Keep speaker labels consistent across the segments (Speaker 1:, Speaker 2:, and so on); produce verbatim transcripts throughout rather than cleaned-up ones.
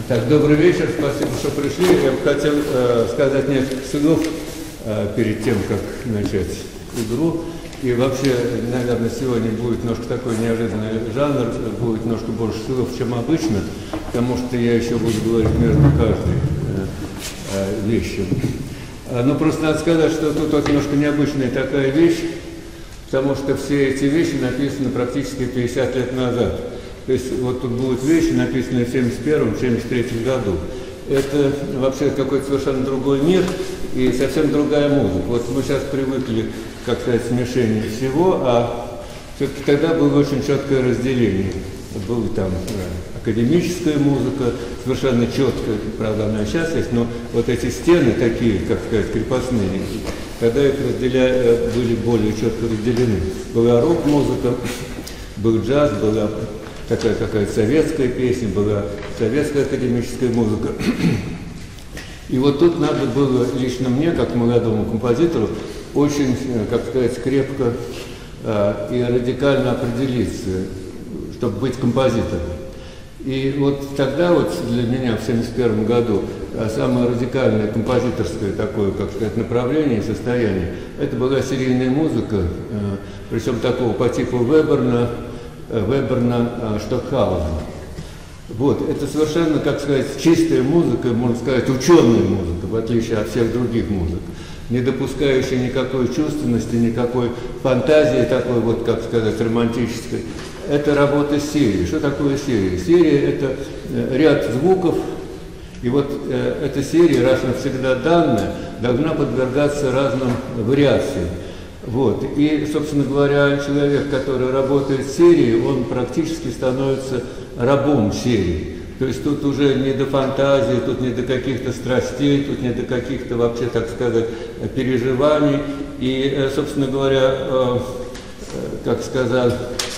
Speaker 1: Так, добрый вечер, спасибо, что пришли. Я бы хотел э, сказать несколько слов э, перед тем, как начать игру. И вообще, наверное, сегодня будет немножко такой неожиданный жанр, будет немножко больше слов, чем обычно, потому что я еще буду говорить между каждой э, э, вещью. Но просто надо сказать, что тут вот немножко необычная такая вещь, потому что все эти вещи написаны практически пятьдесят лет назад. То есть вот тут будут вещи, написанные в семьдесят первом — семьдесят третьем году. Это вообще какой-то совершенно другой мир и совсем другая музыка. Вот мы сейчас привыкли, как сказать, смешение всего, а все-таки тогда было очень четкое разделение. Была там академическая музыка, совершенно четкая, правда, она сейчас есть, но вот эти стены такие, как сказать, крепостные, тогда их разделя... были более четко разделены. Была рок-музыка, был джаз, была такая какая-то советская песня, была советская академическая музыка. И вот тут надо было лично мне, как молодому композитору, очень, как сказать, крепко э, и радикально определиться, чтобы быть композитором. И вот тогда вот для меня в семьдесят первом году самое радикальное композиторское такое, как сказать, направление и состояние, это была серийная музыка, э, причем такого по типу Веберна, Веберна, Штокхаузена. Вот, это совершенно, как сказать, чистая музыка, можно сказать, ученая музыка, в отличие от всех других музык, не допускающая никакой чувственности, никакой фантазии такой, вот, как сказать, романтической. Это работа с серией. Что такое серия? Серия – это ряд звуков, и вот э, эта серия, раз навсегда данная, должна подвергаться разным вариациям. Вот. И, собственно говоря, человек, который работает с серией, он практически становится рабом серии. То есть тут уже не до фантазии, тут не до каких-то страстей, тут не до каких-то вообще, так сказать, переживаний. И, собственно говоря, э, как сказал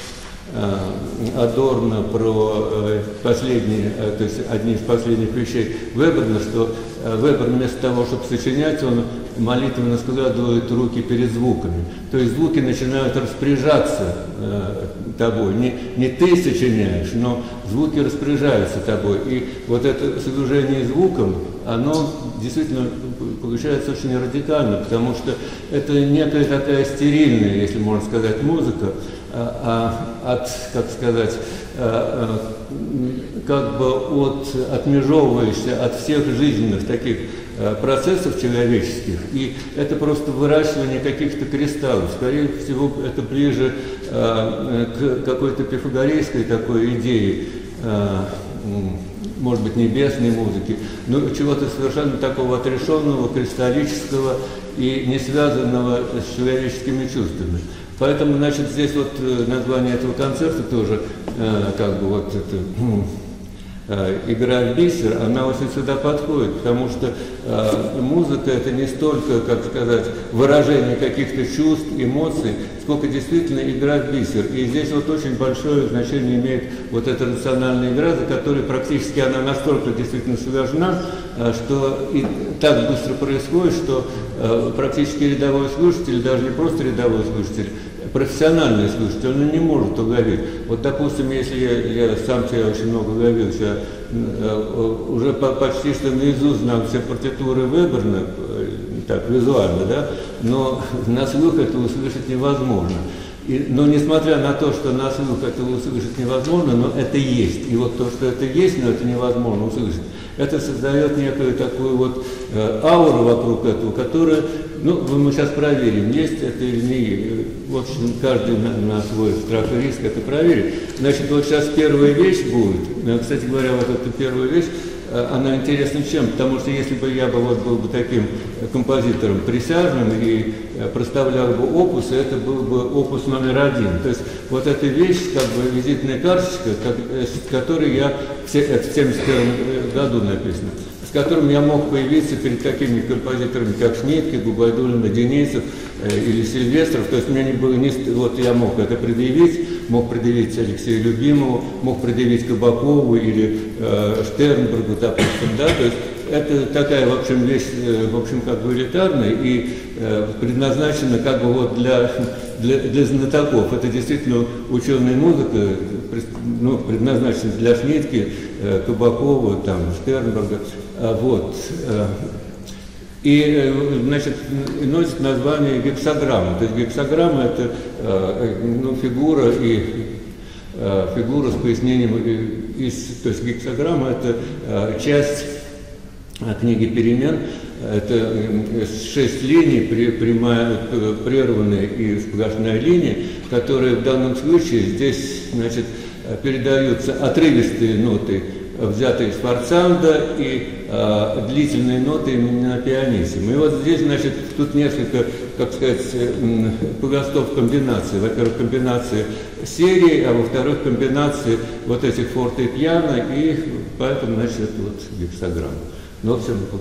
Speaker 1: э, Адорно про э, последние, э, то есть одни из последних вещей Веберна, что э, Вебер вместо того, чтобы сочинять, он молитвенно складывает руки перед звуками. То есть звуки начинают распоряжаться э, тобой. Не, не ты сочиняешь, но звуки распоряжаются тобой. И вот это служение звуком, оно действительно получается очень радикально, потому что это некая такая стерильная, если можно сказать, музыка, а, а, от, как сказать, а, а, как бы от, отмежевываешься от всех жизненных таких процессов человеческих, и это просто выращивание каких-то кристаллов. Скорее всего, это ближе э, к какой-то пифагорейской такой идее, э, может быть, небесной музыки, но чего-то совершенно такого отрешенного, кристаллического и не связанного с человеческими чувствами. Поэтому, значит, здесь вот название этого концерта тоже, э, как бы вот это... игра в бисер, она очень сюда подходит, потому что э, музыка – это не столько, как сказать, выражение каких-то чувств, эмоций, сколько действительно игра в бисер. И здесь вот очень большое значение имеет вот эта рациональная игра, за которой практически она настолько действительно сложна, э, что и так быстро происходит, что э, практически рядовой слушатель, даже не просто рядовой слушатель, профессиональный слушатель, он не может уловить. Вот, допустим, если я, я сам тебя очень много ловил, я э, уже по, почти что наизусть знал все партитуры Веберна, э, так, визуально, да, но на слух это услышать невозможно. И, но несмотря на то, что на слух это услышать невозможно, но это есть. И вот то, что это есть, но это невозможно услышать, это создает некую такую вот э, ауру вокруг этого, которая, ну, мы сейчас проверим, есть это или не есть. В общем, каждый на, на свой страх и риск это проверит. Значит, вот сейчас первая вещь будет. Кстати говоря, вот эта первая вещь, она интересна чем? Потому что если бы я бы вот был бы таким композитором присяжным и проставлял бы опусы, это был бы опус номер один. То есть вот эта вещь, как бы визитная карточка, как, с которой я, это в семьдесят первом году написано, с которым я мог появиться перед такими композиторами, как Шнитке, Губайдуллин, Денисов э, или Сильвестров. То есть мне не было, не, вот я мог это предъявить, мог предъявить Алексею Любимову, мог предъявить Кабакову или э, Штернбергу, допустим, да, то есть это такая, в общем, вещь, э, в общем, как бы элитарная и э, предназначена как бы вот для, для, для знатоков. Это действительно ученая музыка, ну, предназначена для Шнитке, э, Табакова, там, Штернберга. А, вот. И, значит, носит название гексаграмма. То есть гексаграмма – это ну, фигура и фигура с пояснением из, то есть гексаграмма – это часть книги перемен. Это шесть линий, прямая, прерванная и сплошная линия, которые в данном случае здесь, значит, передаются отрывистые ноты, взятые из форцанда, и а, длительные ноты именно на пианиссимо. И вот здесь, значит, тут несколько, как сказать, пластов комбинаций. Во-первых, комбинации серии, а во-вторых, комбинации вот этих форте и пиано, и поэтому, значит, вот гексаграмма. Но все вот.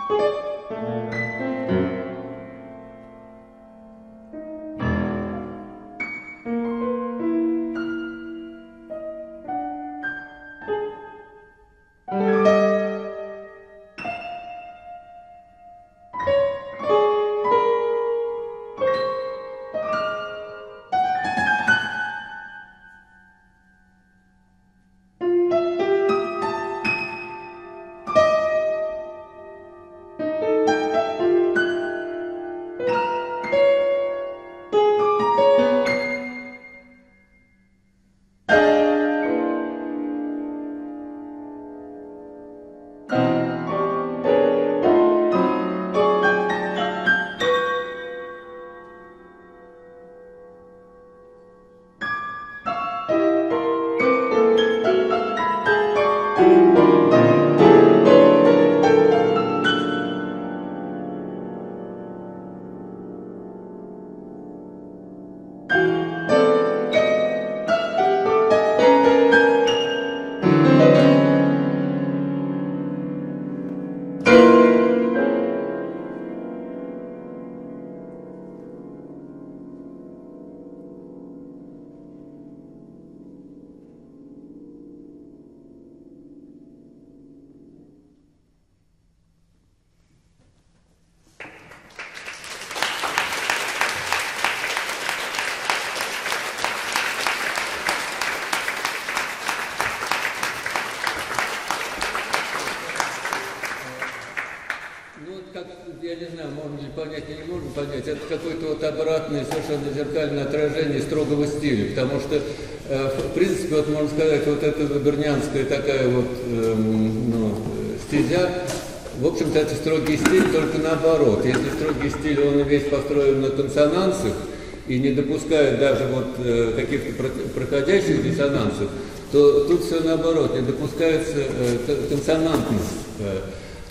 Speaker 1: Я не знаю, можно ли понять или не можно понять, это какое-то вот обратное, совершенно зеркальное отражение строгого стиля, потому что, э, в принципе, вот можно сказать, вот эта губернианская такая вот э, ну, стезя, в общем-то, это строгий стиль, только наоборот. Если строгий стиль, он весь построен на консонансах и не допускает даже вот э, каких-то проходящих диссонансов, то тут все наоборот, не допускается э, консонантность. Э,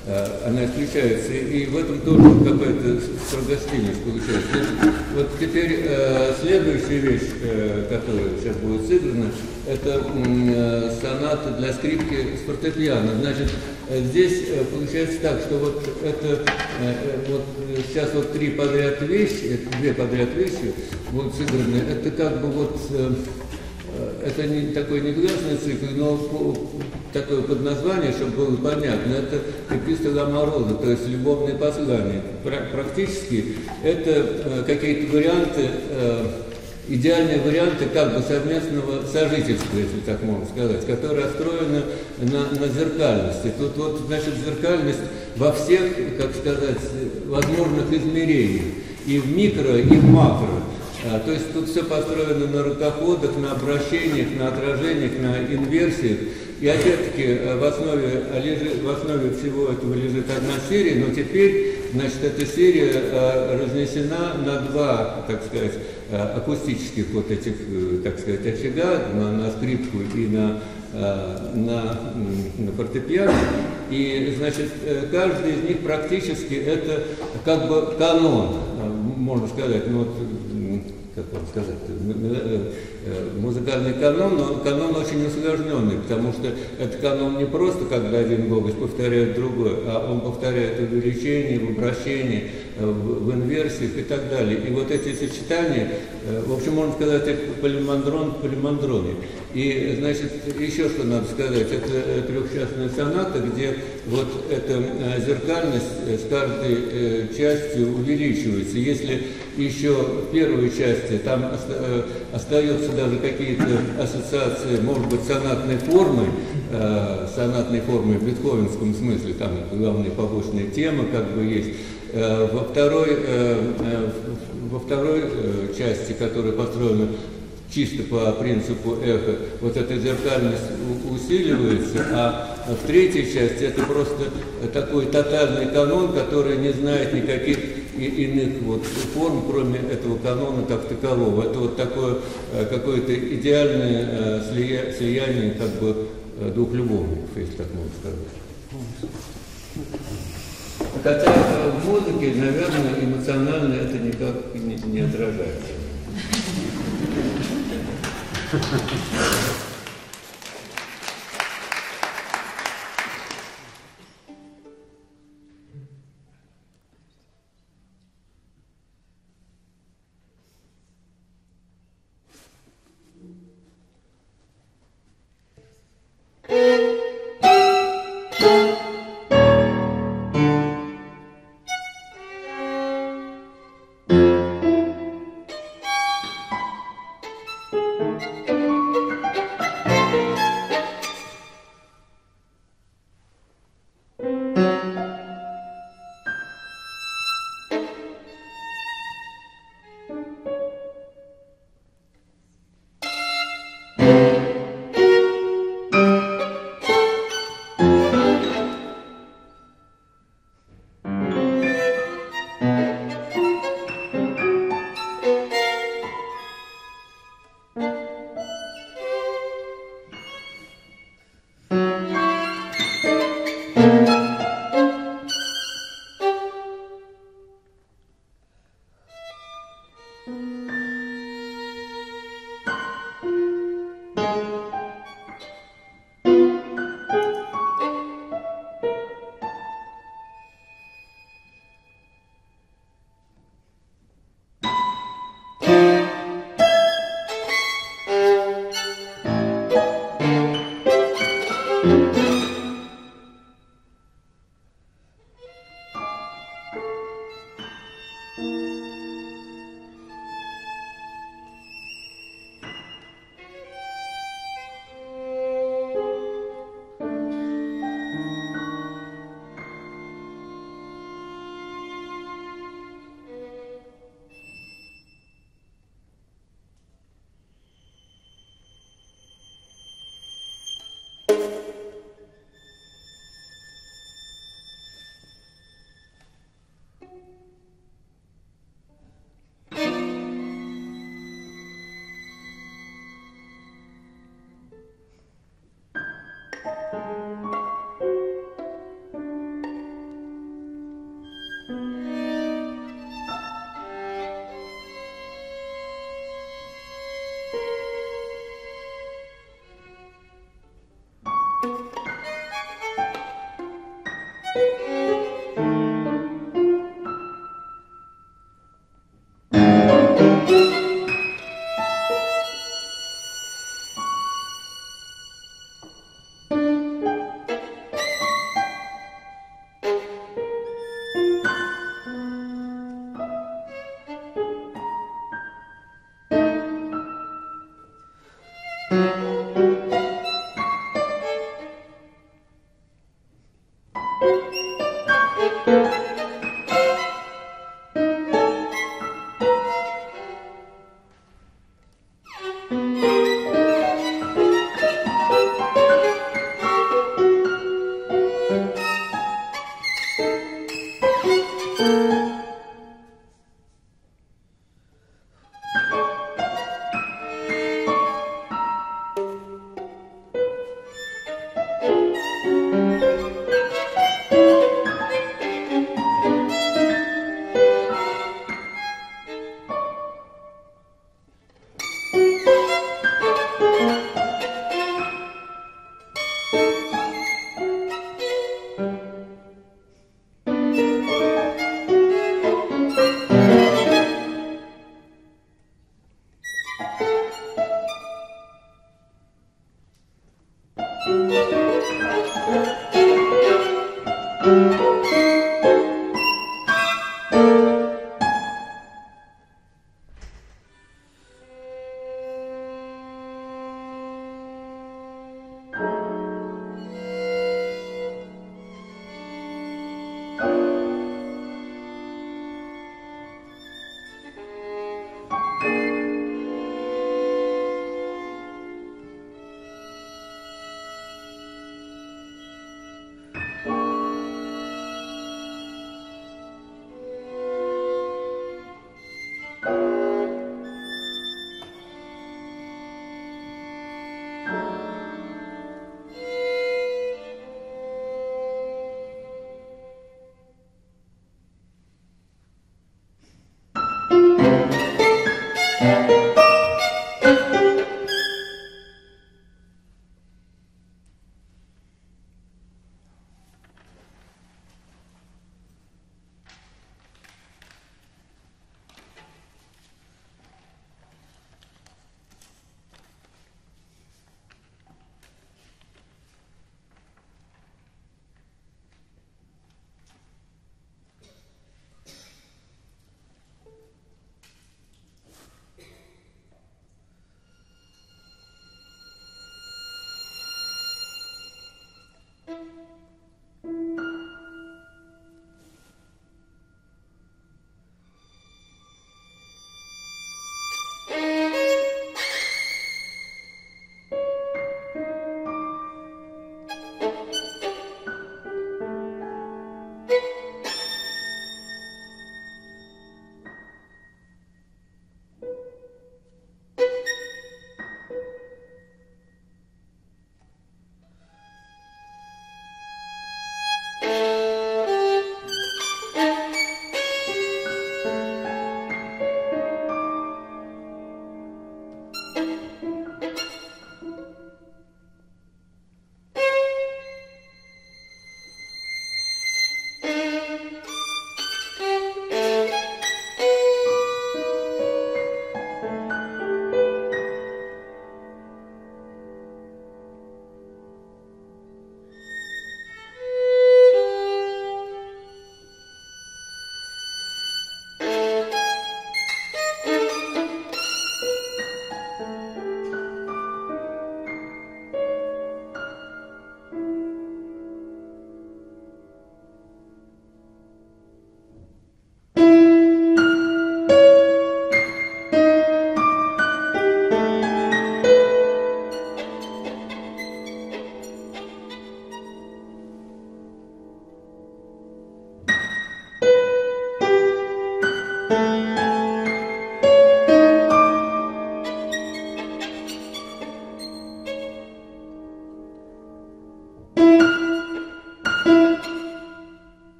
Speaker 1: она исключается, и в этом тоже вот какая-то строгостильность получается. Значит, вот теперь э, следующая вещь, э, которая сейчас будет сыграна, это э, соната для скрипки с фортепиано. Значит, э, здесь э, получается так, что вот это, э, вот сейчас вот три подряд вещи, две подряд вещи будут сыграны, это как бы вот... Э, это не такой негласный цикл, но такое подназвание, чтобы было понятно, это эпистола Мороза, то есть любовные послания. Практически это какие-то варианты, идеальные варианты как бы совместного сожительства, если так можно сказать, которые отстроены на, на зеркальности. Тут вот, значит, зеркальность во всех, как сказать, возможных измерениях, и в микро, и в макро. А, то есть тут все построено на рукоходах, на обращениях, на отражениях, на инверсиях. И опять-таки в основе, в основе всего этого лежит одна серия, но теперь, значит, эта серия а, разнесена на два, так сказать, а, акустических вот этих, так сказать, очага, на, на скрипку и на, а, на, на фортепиано. И, значит, каждый из них практически это как бы канон, можно сказать, ну вот, как вам сказать, музыкальный канон, но канон очень усложненный, потому что это канон не просто, когда один голос повторяет другой, а он повторяет в увеличении, в обращении, в, в инверсиях и так далее. И вот эти сочетания, в общем, можно сказать, это полимандрон в полимандроне. И, значит, еще что надо сказать, это трехчастная соната, где вот эта зеркальность с каждой частью увеличивается. Если еще в первой части там остаются даже какие-то ассоциации, может быть, сонатной формы, сонатной формы в бетховенском смысле, там главная побочная тема как бы есть. Во второй, во второй части, которая построена чисто по принципу эха, вот эта зеркальность усиливается, а в третьей части это просто такой тотальный канон, который не знает никаких иных вот форм, кроме этого канона как такового. Это вот такое какое-то идеальное слияние как бы двух любовников, если так можно сказать. Хотя в музыке, наверное, эмоционально это никак не, не отражается.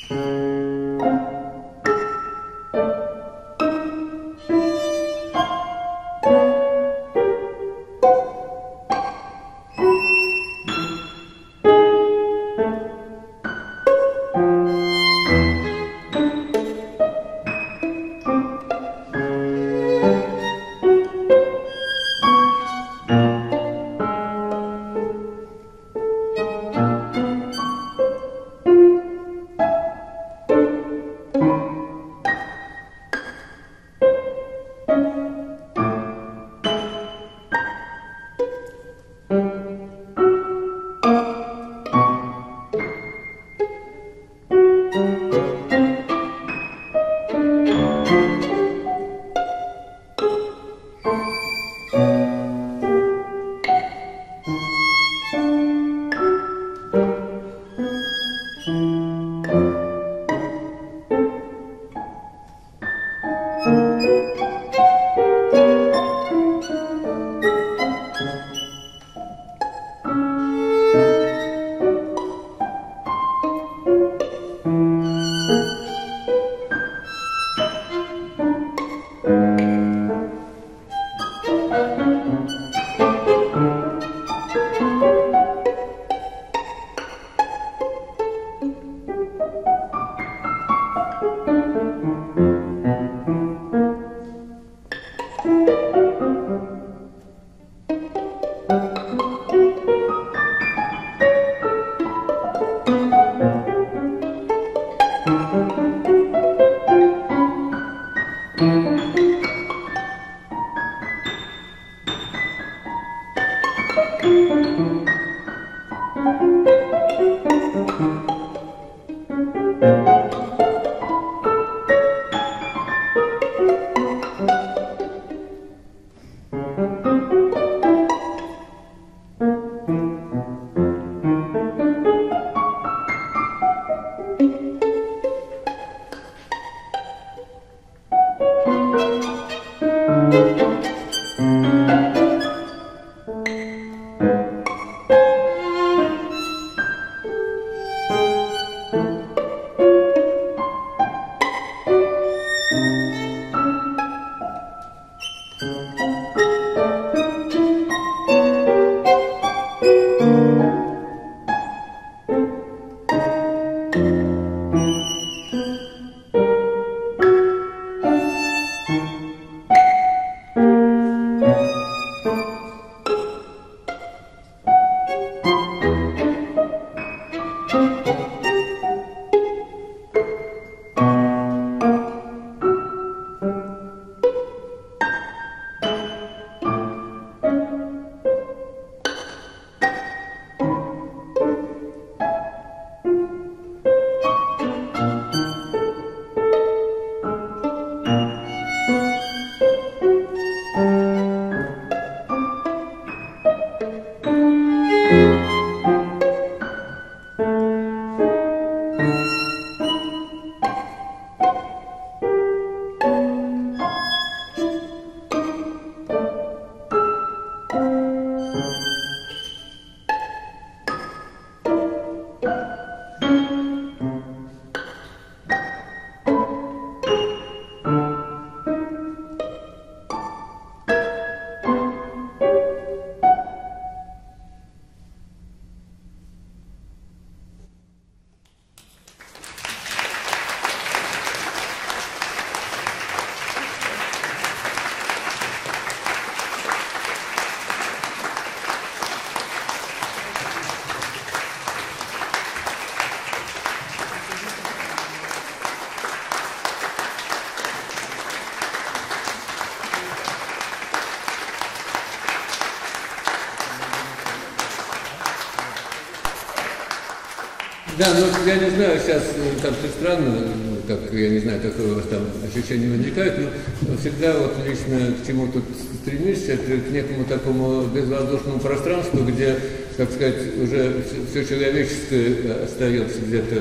Speaker 1: Да, ну я не знаю, сейчас там все странно, как я не знаю, какое у вас там ощущение возникает, но всегда вот лично к чему тут стремишься, это к некому такому безвоздушному пространству, где, так сказать, уже все человеческое остается где-то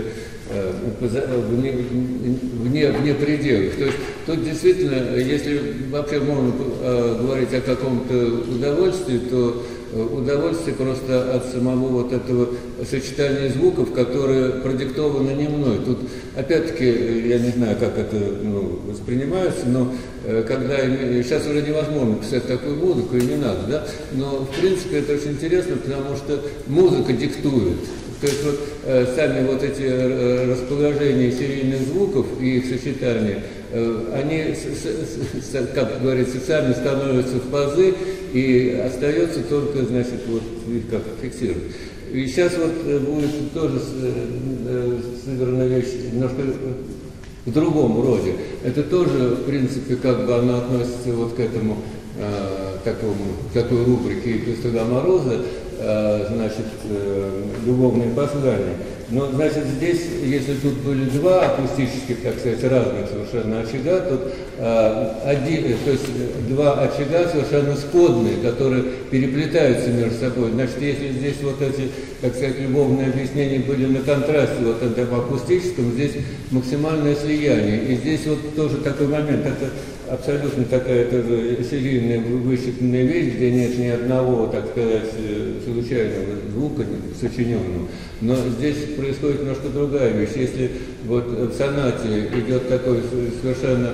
Speaker 1: вне, вне, вне пределов. То есть тут действительно, если вообще можно говорить о каком-то удовольствии, то удовольствие просто от самого вот этого сочетания звуков, которое продиктовано не мной. Тут, опять-таки, я не знаю, как это ну, воспринимается, но когда сейчас уже невозможно писать такую музыку, и не надо, да? Но, в принципе, это очень интересно, потому что музыка диктует. То есть вот э, сами вот эти э, расположения серийных звуков и их сочетания, э, они, с, с, как говорится, сами становятся в пазы, и остается только, значит, вот их как фиксировать. И сейчас вот будет тоже сыграна вещь немножко в другом роде. Это тоже, в принципе, как бы она относится вот к этому э, такому, такой рубрике «Эпистола Мороза», э, значит, э, любовные послания. Но, значит, здесь, если тут были два акустических, так сказать, разных совершенно очага, то, э, один, то есть два очага совершенно сходные, которые переплетаются между собой. Значит, если здесь вот эти, так сказать, любовные объяснения были на контрасте вот этом акустическом, здесь максимальное слияние. И здесь вот тоже такой момент, это абсолютно такая тоже серийная высчитанная вещь, где нет ни одного, так сказать, случайного звука сочиненного. Но здесь происходит немножко другая вещь. Если вот в сонате идет такое совершенно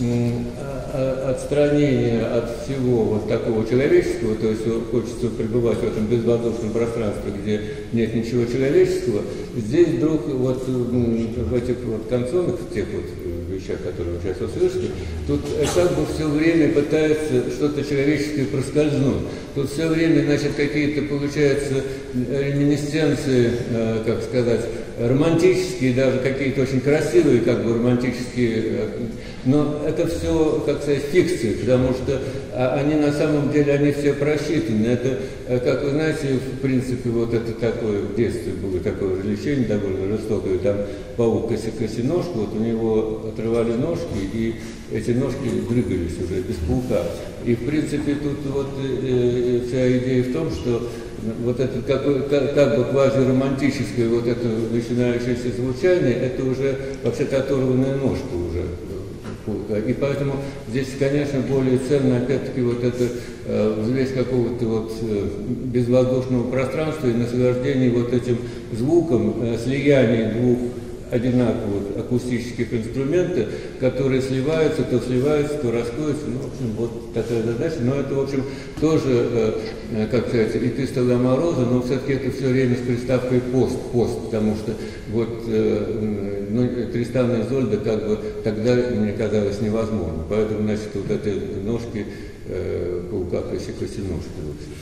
Speaker 1: отстранение от всего вот такого человеческого, то есть хочется пребывать в этом безвоздушном пространстве, где нет ничего человеческого, здесь вдруг вот в этих вот концовных, в тех вот вещах, которые вы сейчас услышите, тут как бы все время пытается что-то человеческое проскользнуть. Тут все время, значит, какие-то получаются реминисценции, э, как сказать, романтические, даже какие-то очень красивые, как бы романтические, э, но это все, как сказать, фикции, потому что а, они на самом деле, они все просчитаны. Это, э, как вы знаете, в принципе, вот это такое, в детстве было такое развлечение довольно жестокое, там паук коси-коси-ножку, вот у него отрывали ножки, и эти ножки дрыгались уже без паука. И, в принципе, тут вот э, вся идея в том, что вот это какое, как, как бы квазиромантическое вот это начинающееся звучание, это уже вообще-то оторванная ножка уже. И поэтому здесь, конечно, более ценно, опять-таки, вот это э, взвесь какого-то вот э, безвоздушного пространства и наслаждение вот этим звуком, э, слияние двух одинаковых акустических инструментов, которые сливаются, то сливаются, то расходятся. Ну, в общем, вот такая задача. Но это, в общем, тоже, э, как сказать, «Эпистола Мороза», но все-таки это все время с приставкой «пост», «пост», потому что вот э, ну, Тристан и Изольда как бы тогда мне казалось невозможно. Поэтому, значит, вот эти ножки э, паука коси-коси-ножки вообще.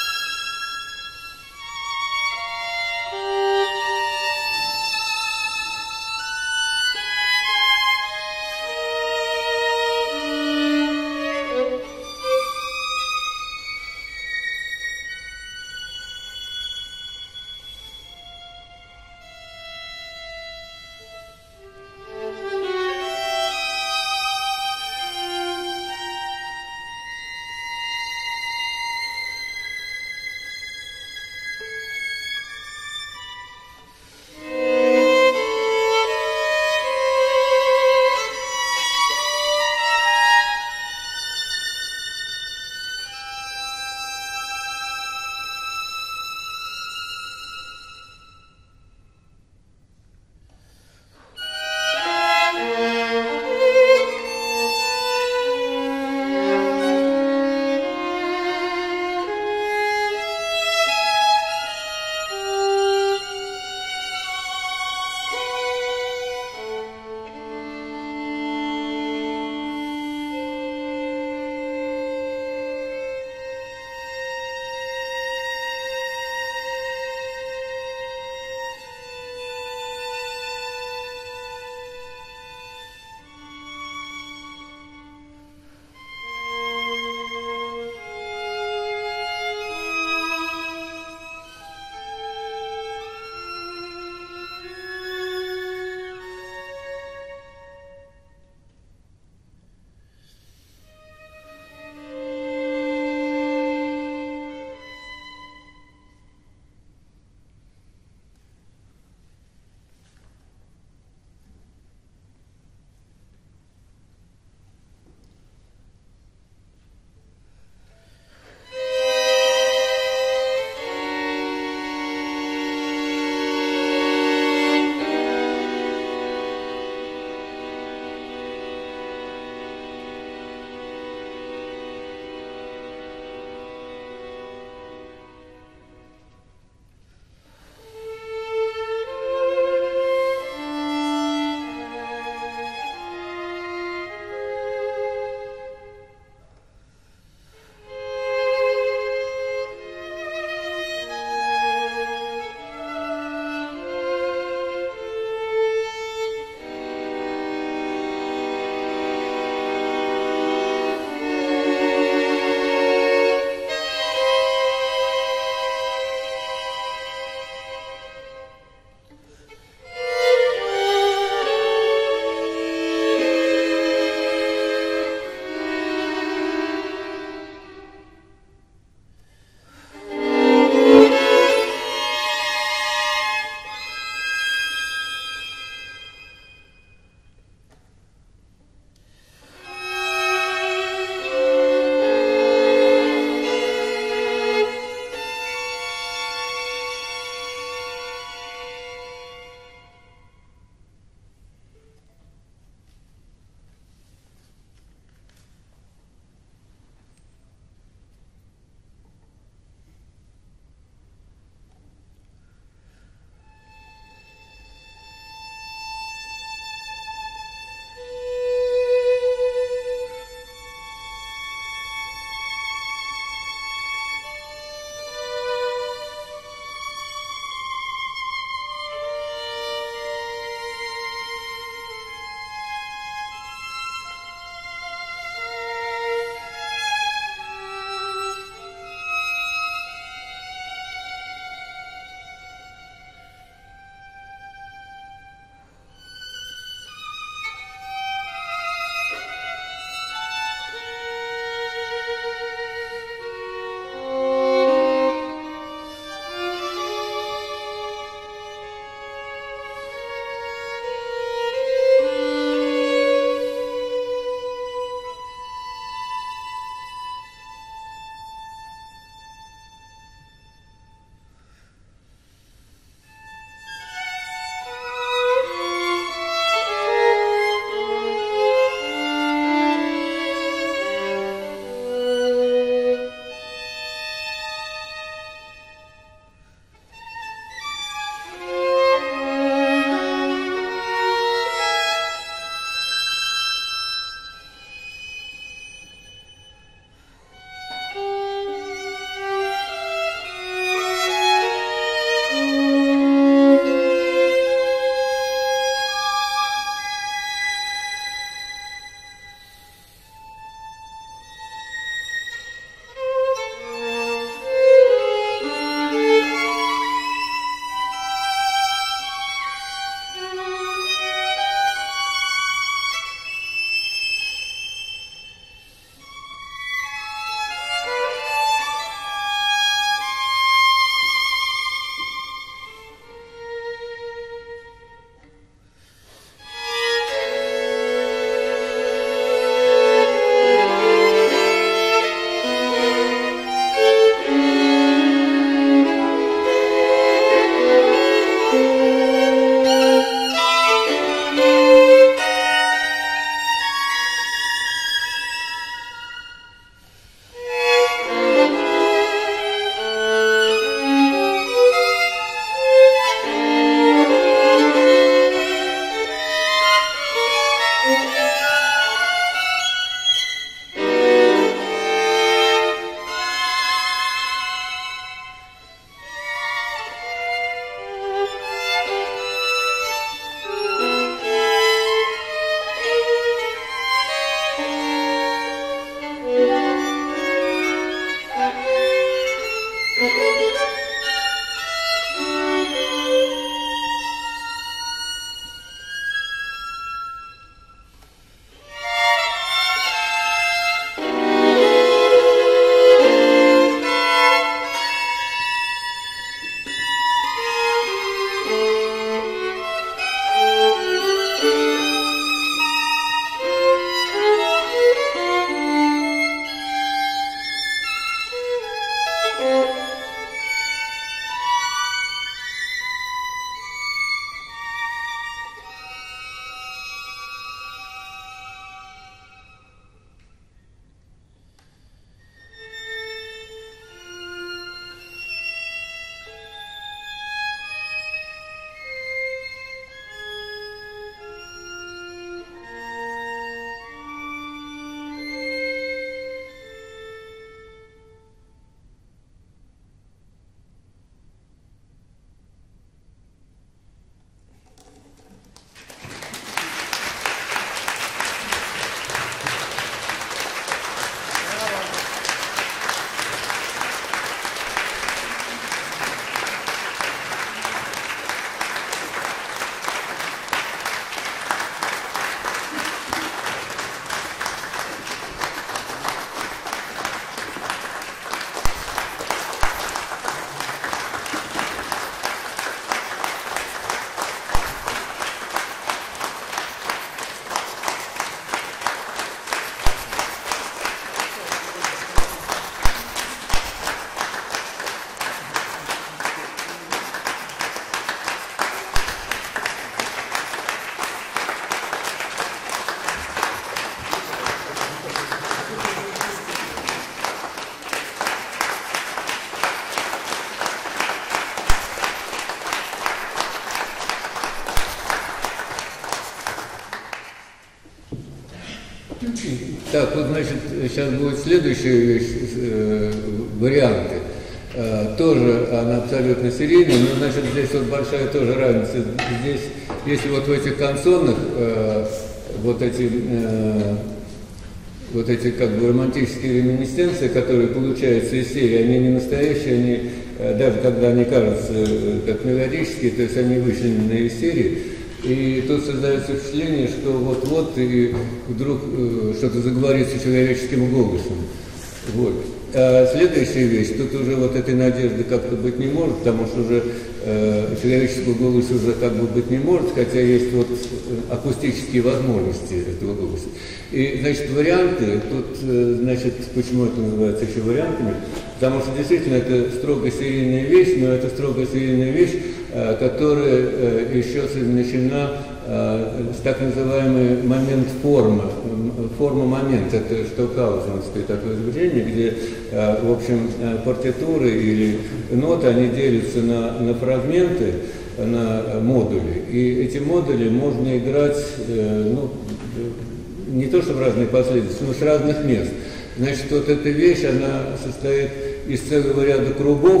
Speaker 1: Так, вот, значит, сейчас будет следующая вещь, э, варианты. Э, тоже она абсолютно серийная, но, значит, здесь вот большая тоже разница. Здесь, если вот в этих канцонах э, вот эти... Э, вот эти как бы романтические реминисценции, которые получаются из серии, они не настоящие, они, даже когда они кажутся как мелодические, то есть они вычленены из серии, и тут создается впечатление, что вот-вот и вдруг что-то заговорится человеческим голосом. Вот. А следующая вещь, тут уже вот этой надежды как-то быть не может, потому что уже э, человеческого голоса уже как бы быть не может, хотя есть вот акустические возможности этого голоса. И, значит, варианты, тут, э, значит, почему это называется еще вариантами, потому что действительно это строго серийная вещь, но это строго серийная вещь, э, которая э, еще совмещена э, с так называемый момент формы, форма-момент, это штокхаузеновское такое изобретение, где, в общем, партитуры или ноты, они делятся на, на фрагменты, на модули. И эти модули можно играть, ну, не то что в разные последовательности, но с разных мест. Значит, вот эта вещь, она состоит из целого ряда кругов,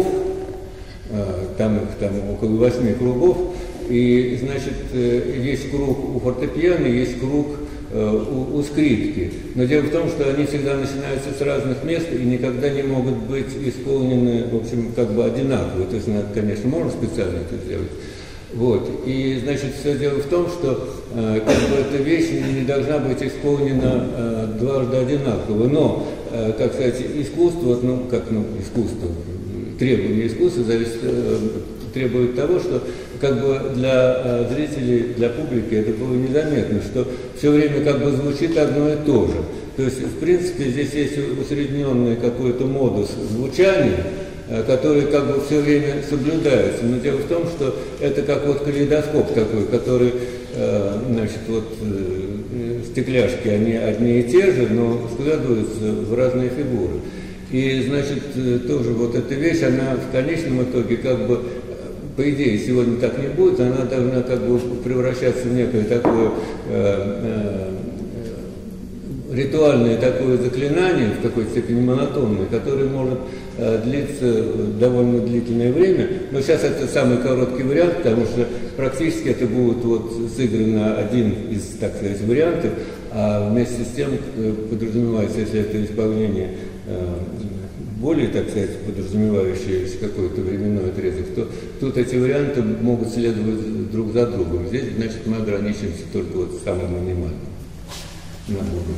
Speaker 1: там их там около восьми кругов, и, значит, есть круг у фортепиано, есть круг У, у скрипки. Но дело в том, что они всегда начинаются с разных мест и никогда не могут быть исполнены, в общем, как бы одинаково. То есть, конечно, можно специально это сделать. Вот. И, значит, все дело в том, что э, как бы эта вещь не должна быть исполнена э, дважды одинаково. Но, э, как сказать, искусство, ну, как, ну, искусство, требования искусства зависит, э, требует того, что как бы для э, зрителей, для публики это было незаметно, что все время как бы звучит одно и то же. То есть, в принципе, здесь есть усредненный какой-то модус звучания, э, который как бы все время соблюдается. Но дело в том, что это как вот калейдоскоп такой, который, э, значит, вот э, стекляшки, они одни и те же, но складываются в разные фигуры. И, значит, тоже вот эта вещь, она в конечном итоге как бы, по идее, сегодня так не будет, она должна как бы превращаться в некое такое э, э, ритуальное такое заклинание, в какой-то степени монотонное, которое может э, длиться довольно длительное время. Но сейчас это самый короткий вариант, потому что практически это будет вот сыграно один из, так сказать, вариантов, а вместе с тем подразумевается, если это исполнение э, более, так сказать, подразумевающие какой-то временной отрезок, то тут эти варианты могут следовать друг за другом. Здесь, значит, мы ограничимся только вот самым минимальным набором.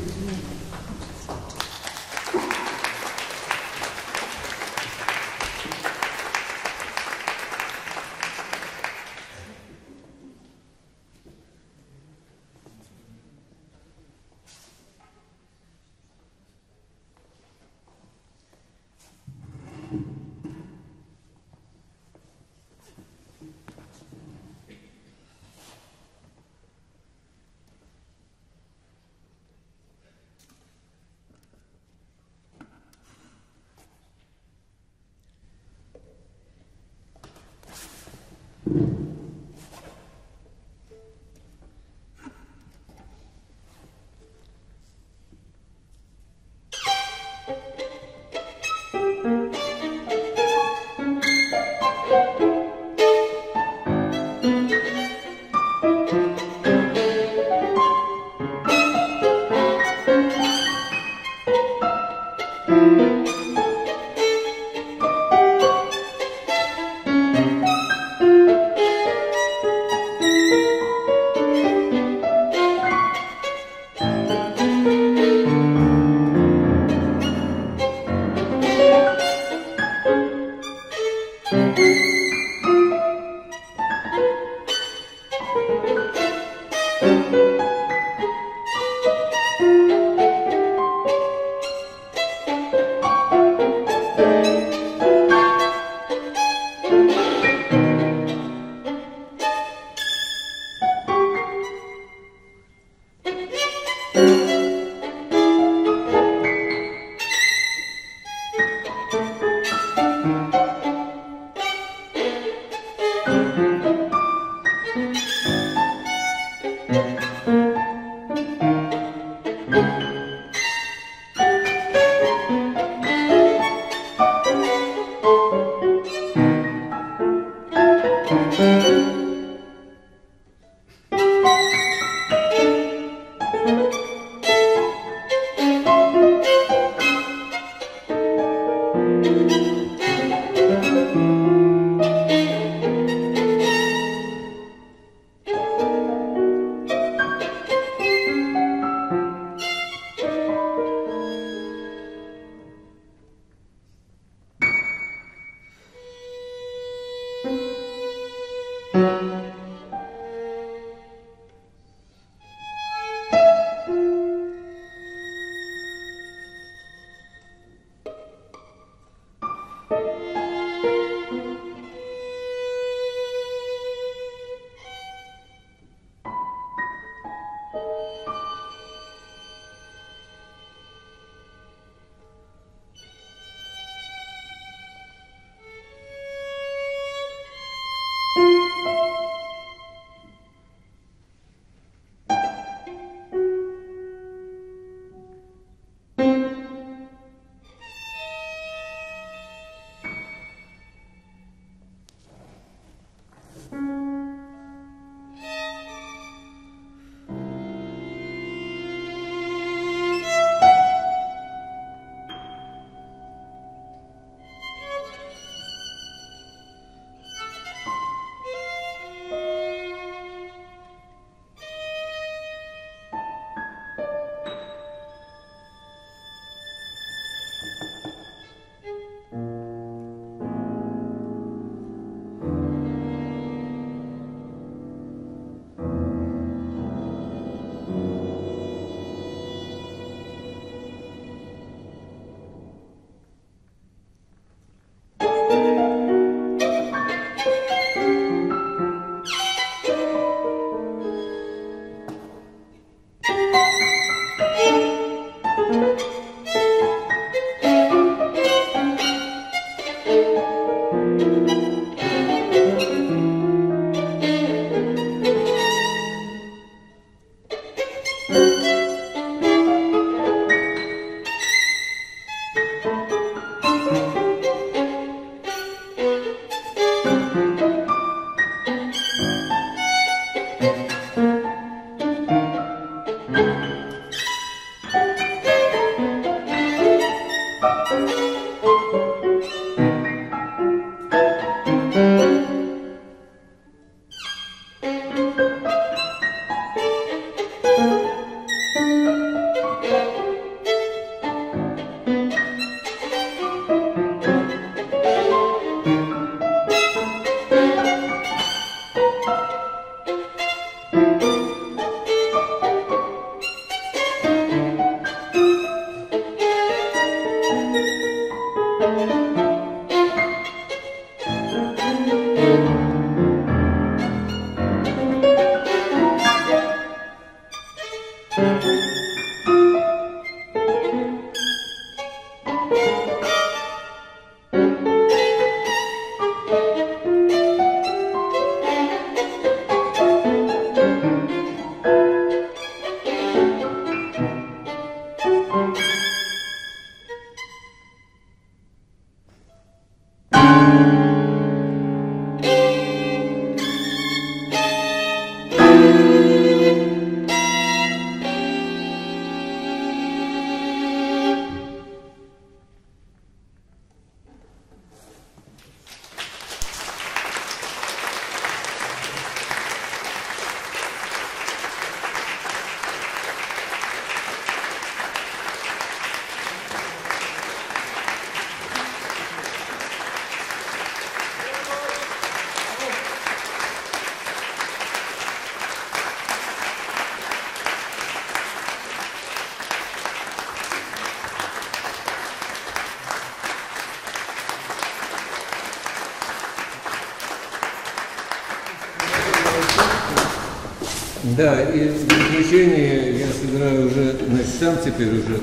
Speaker 1: Да, и в заключение я собираю уже, значит, сам теперь уже.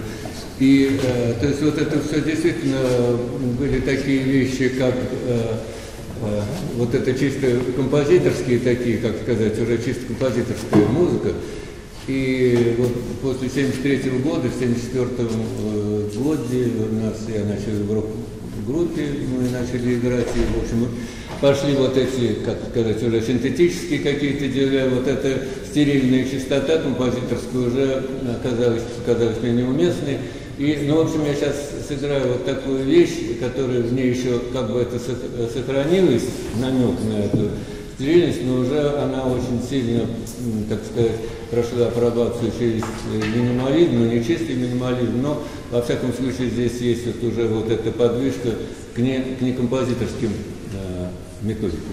Speaker 1: И, э, то есть вот это все действительно были такие вещи, как э, э, вот это чисто композиторские такие, как сказать, уже чисто композиторская музыка. И вот после семьдесят третьего года, в семьдесят четвёртом э, годе у нас, я начал в рок-группе, мы начали играть, и, в общем, пошли вот эти, как сказать, уже синтетические какие-то дела, вот эта стерильная чистота композиторская уже оказалась, оказалась мне неуместной. И, ну, в общем, я сейчас сыграю вот такую вещь, которая в ней еще как бы это сохранилась, намек на эту стерильность, но уже она очень сильно, так сказать, прошла апробацию через минимализм, ну не чистый минимализм, но во всяком случае здесь есть вот уже вот эта подвижка к, не, к некомпозиторским э, методикам.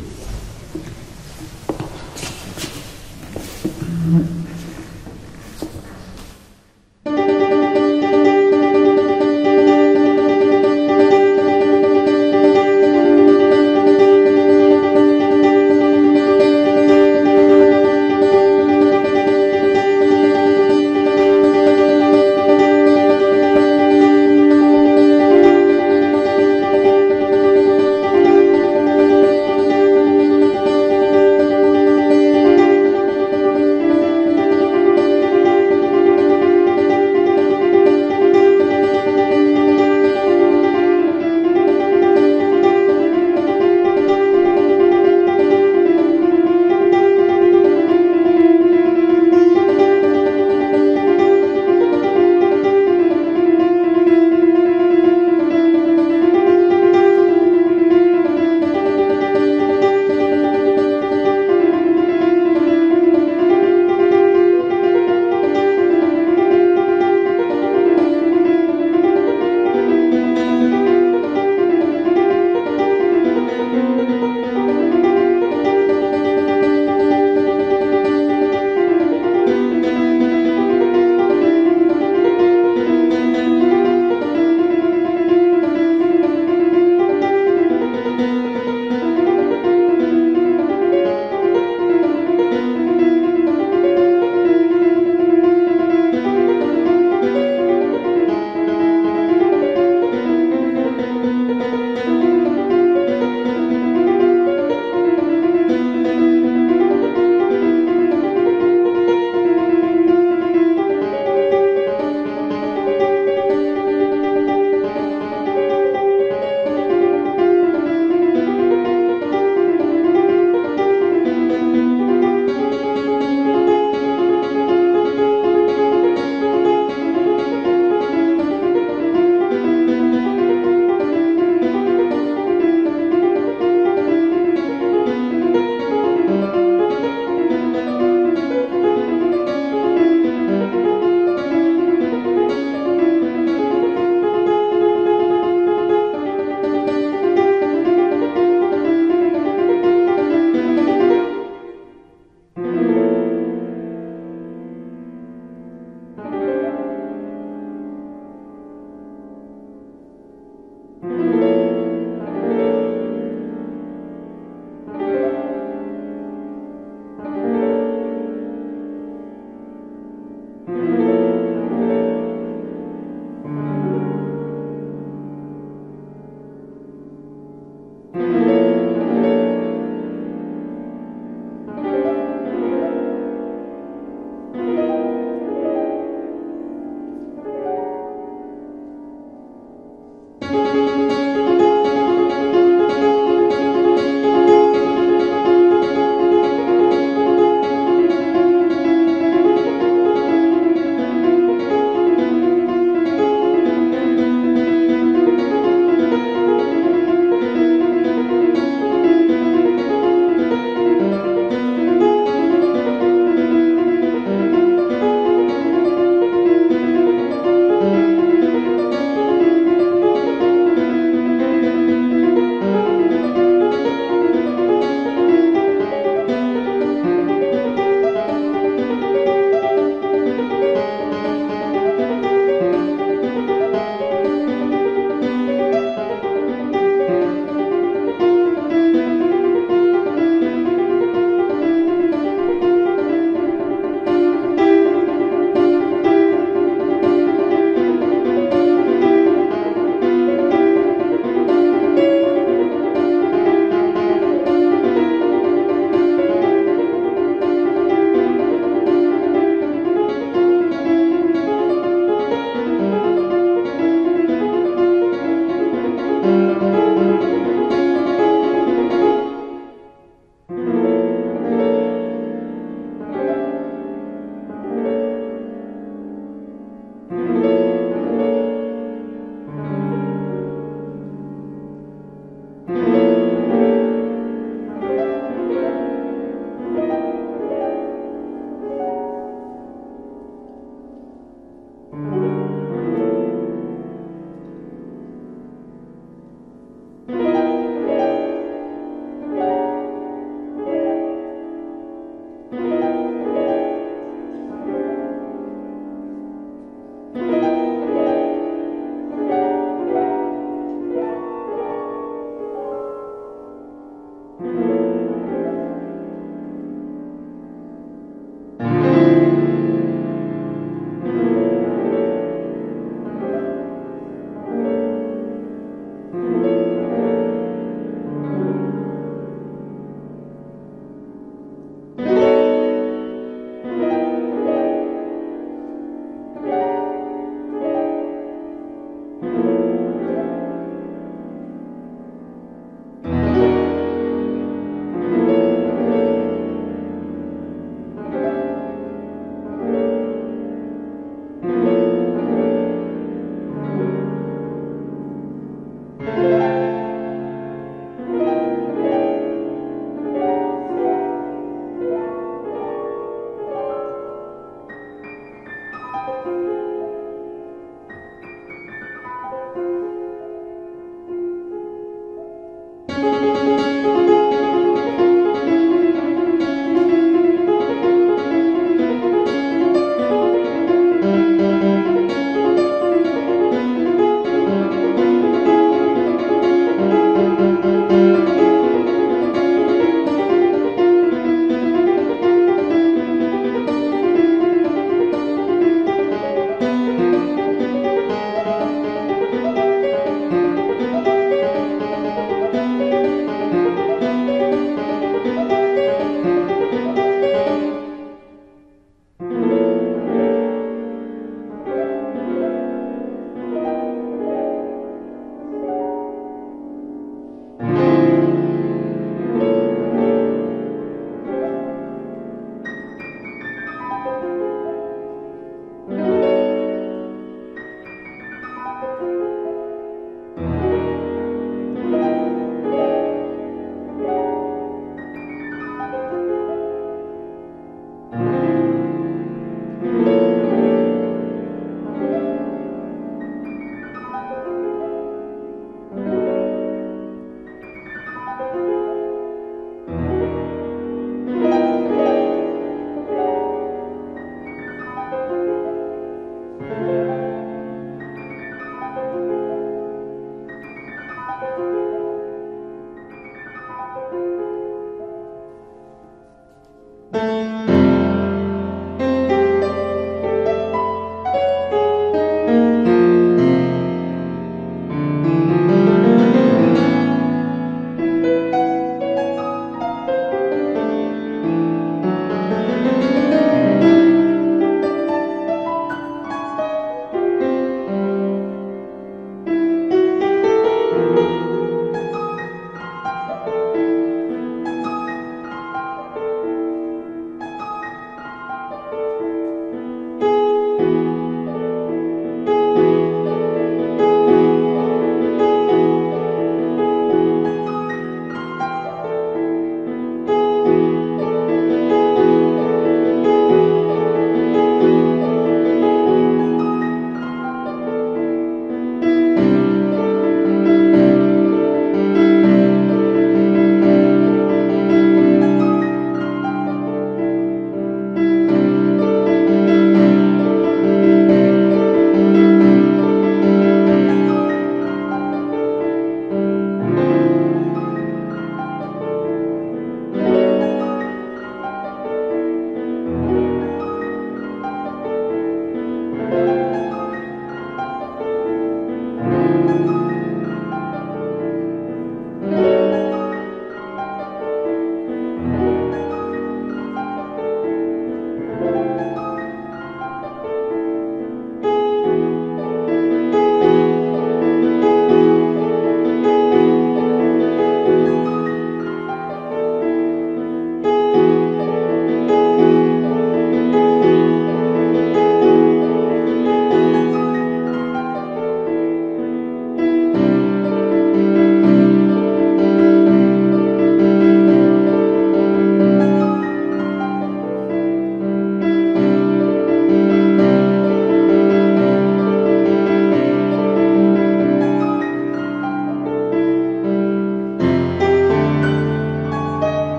Speaker 2: you